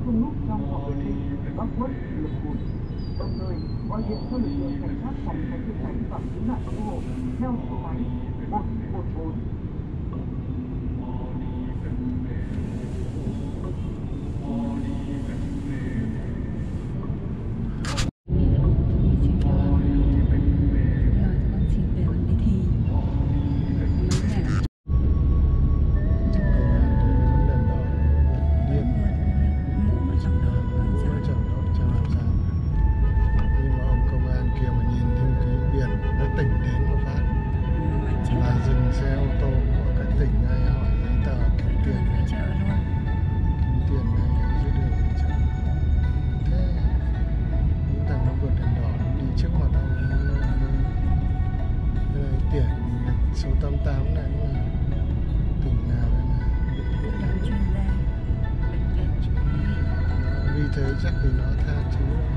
không nút trong phòng vệ sinh, góc khuất, lực cùn. Đồng thời gọi điện cho lực lượng cảnh sát phòng cháy chữa cháy và cứu nạn cứu hộ theo số máy 114. Xe ô tô của các tỉnh này hỏi giấy tờ kiếm tiền về chợ luôn, kiếm tiền này giữa đường về chợ. Thế những thằng nó vượt đèn đỏ đi trước mặt ông, cái này tiền số 88 này cũng là tỉnh nào đây này, vì thế chắc vì nó tha thứ.